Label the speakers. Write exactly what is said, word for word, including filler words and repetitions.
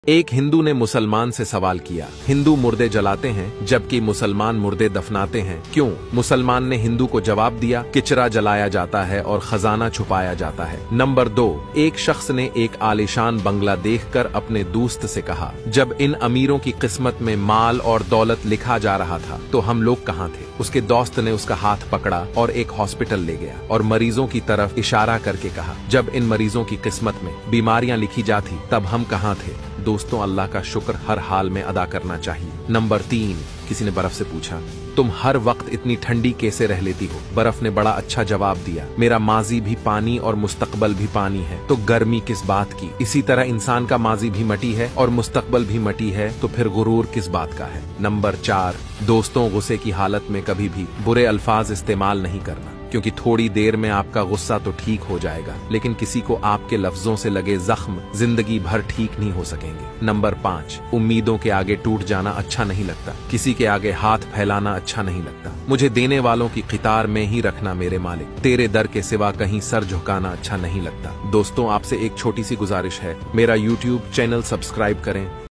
Speaker 1: एक हिंदू ने मुसलमान से सवाल किया, हिंदू मुर्दे जलाते हैं जबकि मुसलमान मुर्दे दफनाते हैं, क्यों? मुसलमान ने हिंदू को जवाब दिया, किचरा जलाया जाता है और खजाना छुपाया जाता है। नंबर दो, एक शख्स ने एक आलीशान बंगला देखकर अपने दोस्त से कहा, जब इन अमीरों की किस्मत में माल और दौलत लिखा जा रहा था तो हम लोग कहाँ थे? उसके दोस्त ने उसका हाथ पकड़ा और एक हॉस्पिटल ले गया और मरीजों की तरफ इशारा करके कहा, जब इन मरीजों की किस्मत में बीमारियां लिखी जाती तब हम कहाँ थे? दोस्तों, अल्लाह का शुक्र हर हाल में अदा करना चाहिए। नंबर तीन, किसी ने बर्फ से पूछा, तुम हर वक्त इतनी ठंडी कैसे रह लेती हो? बर्फ ने बड़ा अच्छा जवाब दिया, मेरा माजी भी पानी और मुस्तकबल भी पानी है, तो गर्मी किस बात की? इसी तरह इंसान का माजी भी मटी है और मुस्तकबल भी मटी है, तो फिर गुरूर किस बात का है? नंबर चार, दोस्तों, गुस्से की हालत में कभी भी बुरे अल्फाज इस्तेमाल नहीं करना, क्योंकि थोड़ी देर में आपका गुस्सा तो ठीक हो जाएगा, लेकिन किसी को आपके लफ्जों से लगे जख्म जिंदगी भर ठीक नहीं हो सकेंगे। नंबर पाँच, उम्मीदों के आगे टूट जाना अच्छा नहीं लगता, किसी के आगे हाथ फैलाना अच्छा नहीं लगता। मुझे देने वालों की कतार में ही रखना मेरे मालिक, तेरे दर के सिवा कहीं सर झुकाना अच्छा नहीं लगता। दोस्तों, आपसे एक छोटी सी गुजारिश है, मेरा यूट्यूब चैनल सब्सक्राइब करें।